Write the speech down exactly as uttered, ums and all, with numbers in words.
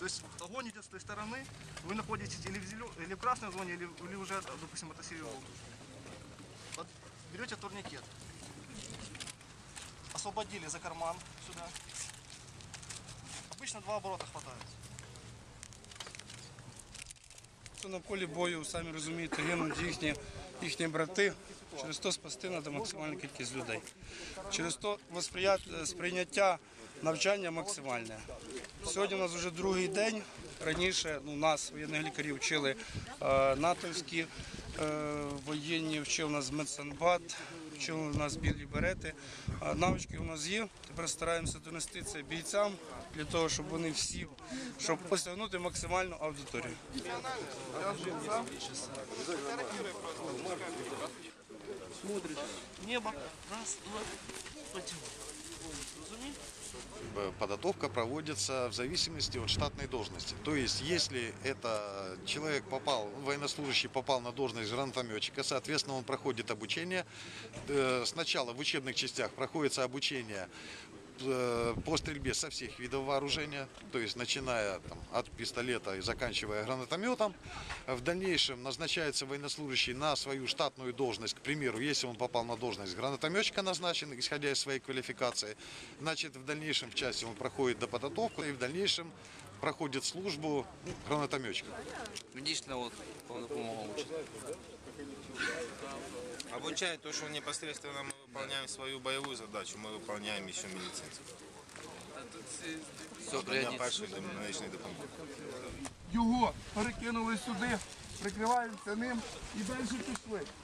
То есть огонь идет с той стороны, вы находитесь или в, зелё... или в красной зоне, или, или уже, допустим, это сиреневый. Вот берете турникет, освободили за карман сюда. Обычно два оборота хватает. На полі бою, самі розумієте, гинуть їхні, їхні брати. Через то спасти треба максимальну кількість людей. Через то сприйняття навчання максимальне. Сьогодні у нас вже другий день. Раніше ну, нас, воєнних лікарів, вчили е, натовські е, воєнні, вчив нас медсанбат, вчили нас білі берети. А навички у нас є. Тепер стараємося донести це бійцям, для того, щоб вони всі, щоб осягнути максимальну аудиторію. Смотришь. Небо. Раз, два. Потянул. Подготовка проводится в зависимости от штатной должности. То есть, если это человек попал, военнослужащий попал на должность гранатометчика, соответственно, он проходит обучение. Сначала в учебных частях проходится обучение по стрельбе со всех видов вооружения, то есть начиная там, от пистолета и заканчивая гранатометом. В дальнейшем назначается военнослужащий на свою штатную должность. К примеру, если он попал на должность гранатометчика назначен, исходя из своей квалификации, значит в дальнейшем в части он проходит доподготовку и в дальнейшем проходит службу гранатометчика. Медично вот по допомогу учат. Обучает то, что непосредственно мы выполняем свою боевую задачу, мы выполняем еще медицинскую. Все першої медичної допомоги. Його перекинули сюди, прикриваємося ним і далі пішли.